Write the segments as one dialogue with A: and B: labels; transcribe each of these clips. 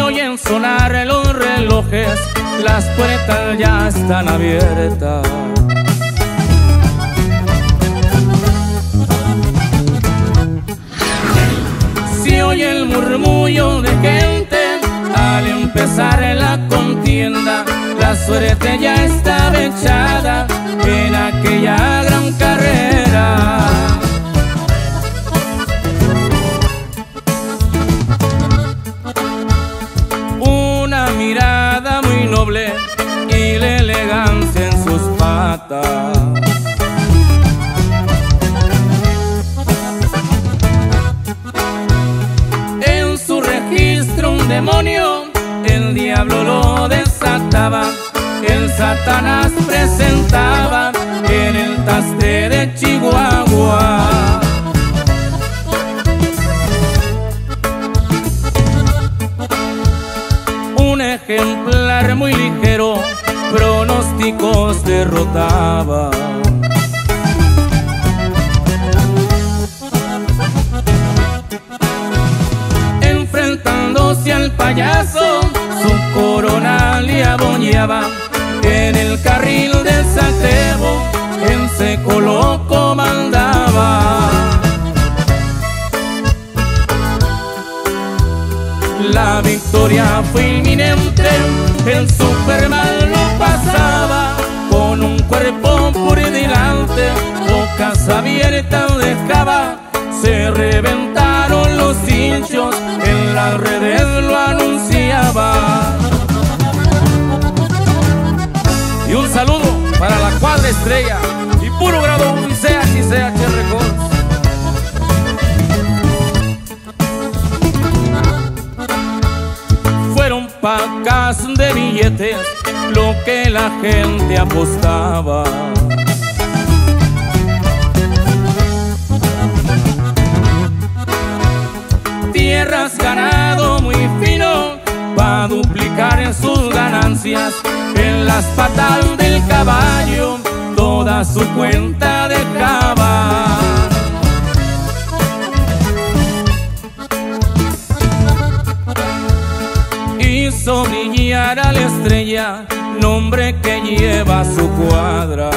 A: oyen sonar los relojes, las puertas ya están abiertas. Se oye el murmullo de gente al empezar la contienda. La suerte ya estaba echada en aquella gran carrera. Una mirada muy noble y la elegancia en sus patas. En su registro un demonio, el diablo lo desataba. El Satanás presentaba en el Taste de Chihuahua. Un ejemplar muy ligero, pronósticos derrotaba. Enfrentándose al payaso, su corona le aboñaba. En el carril del salteo, en seco lo comandaba. La victoria fue inminente, el Superman lo pasaba. Con un cuerpo por delante, bocas abiertas dejaba. Se reventaron los hinchos, en las redes lo anunciaba. Y un saludo para la cuadra estrella y puro grado y CH Records. Fueron pacas de billetes lo que la gente apostaba. Tierras ganado muy fino pa' duplicar en sus ganancias. En las patas del caballo toda su cuenta dejaba. Hizo brillar a la estrella, nombre que lleva su cuadra.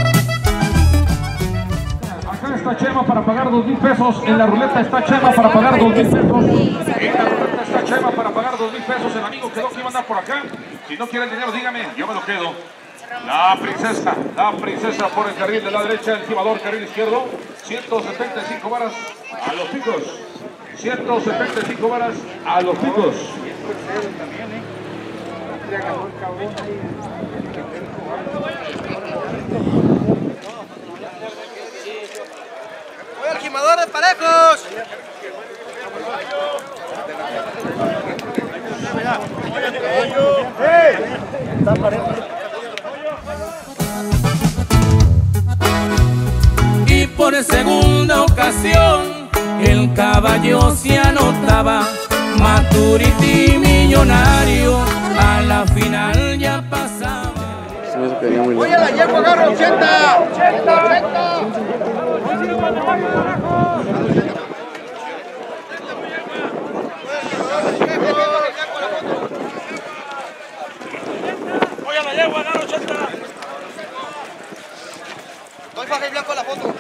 B: Acá está Chema para pagar 2,000 pesos. En la ruleta está Chema para pagar 2,000 pesos. En la ruleta está Chema para pagar 2,000 pesos. El amigo quedó que iba a andar por acá. Si no quiere el dinero, dígame, yo me lo quedo. La princesa por el carril de la derecha, el timador carril izquierdo. 175 varas a los picos. 175 varas a los picos.
C: ¡Voy al gimador de parejos!
A: Y por segunda ocasión el caballo se anotaba. Maturity millonario, a la final ya pasaba.
C: Oye, la yegua agarra 80. 80.
B: Oye, la yegua agarra 80.
C: Doy faja y blanco a la foto.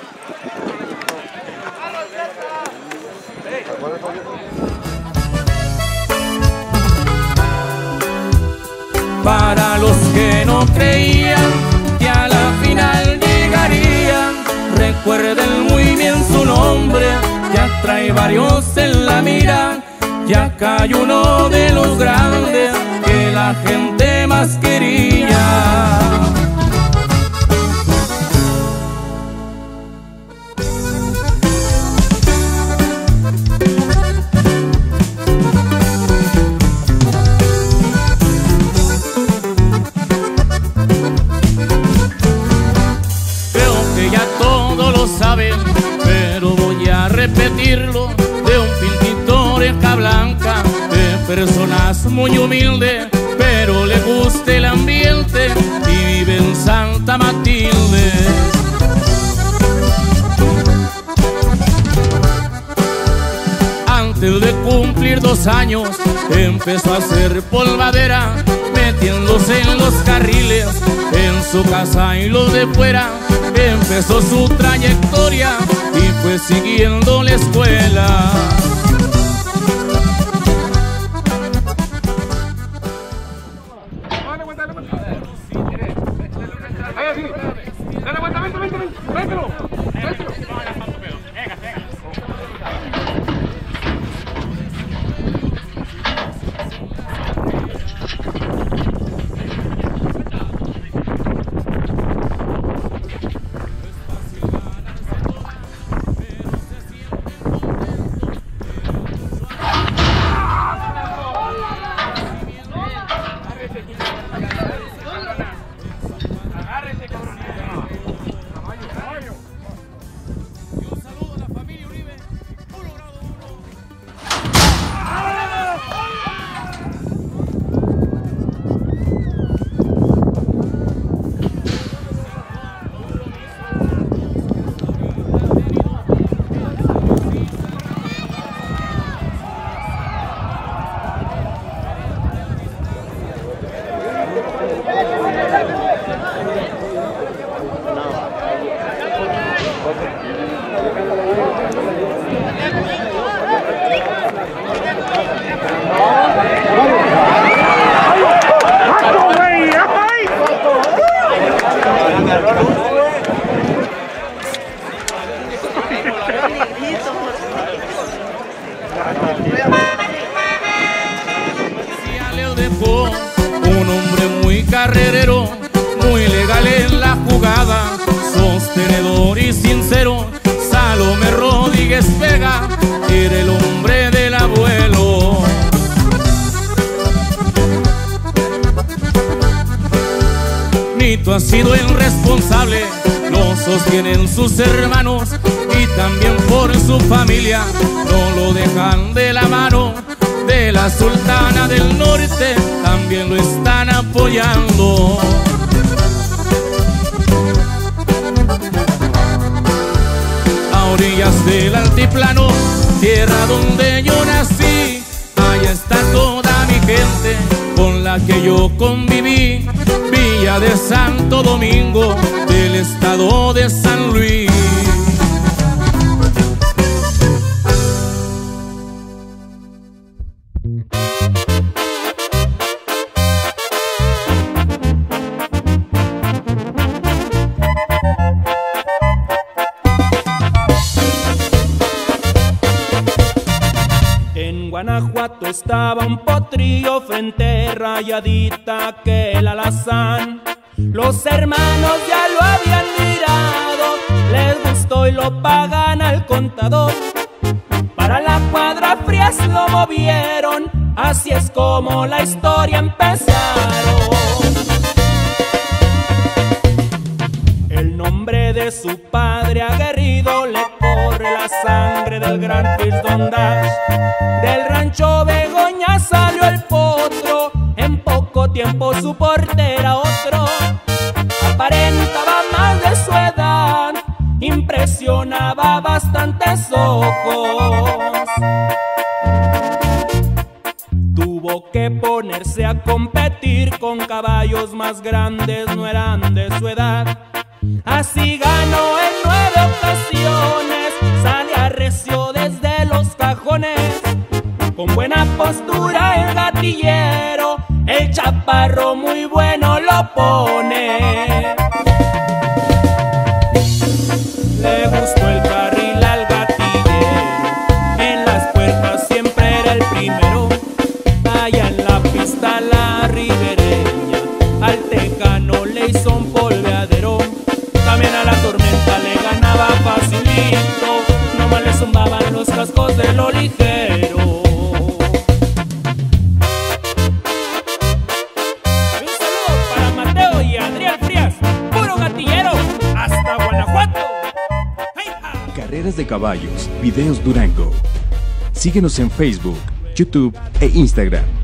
A: Para los que no creían que a la final llegarían, recuerden muy bien su nombre, ya trae varios en la mira. Ya cae uno de los grandes que la gente más quería. Pero voy a repetirlo, de un pintor oreja blanca, de personas muy humildes, pero le gusta el ambiente y vive en Santa Matilde. Antes de cumplir cumplir 2 años empezó a hacer polvadera, metiéndose en los carriles, en su casa y los de fuera. Empezó su trayectoria y fue siguiendo la escuela. Un hombre muy carrerero, muy legal en la jugada, sostenedor y sincero. Salomé Rodríguez Vega era el hombre del abuelo. Nito ha sido el responsable, lo sostienen sus hermanos y también por su familia no lo dejan de la mano. De la Sultana del Norte también lo están apoyando. A orillas del altiplano, tierra donde yo nací, allá está toda mi gente con la que yo conviví. Villa de Santo Domingo, del estado de San Luis.
D: En Guanajuato estaba un potrillo frente rayadita que el alazán. Los hermanos ya lo habían mirado, les gustó y lo pagan al contador. Para la cuadra Frías lo movieron, así es como la historia empezaron. El nombre de su padre aguerrido le corre la sangre del gran Fiston Dash. Del rancho Begoña salió el potro, en poco tiempo su porte era otro. Aparentaba más de su edad, impresionaba bastantes ojos. Tuvo que ponerse a competir con caballos más grandes, no eran de su edad. Así ganó en 9 ocasiones, salía recio desde los cajones. Con buena postura el gatillero, el chaparro muy bueno lo pone. Le gustó el carril al gatillero, en las puertas siempre era el primero. Allá en la pista la ribereña, al tejano le hizo un polveadero. También a la tormenta le ganaba facilito, nomás le zumbaban los cascos de lo ligero. Un saludo para Mateo y Adrián Frías, puro gatillero, hasta Guanajuato.
E: Carreras de caballos, videos Durango. Síguenos en Facebook, YouTube e Instagram.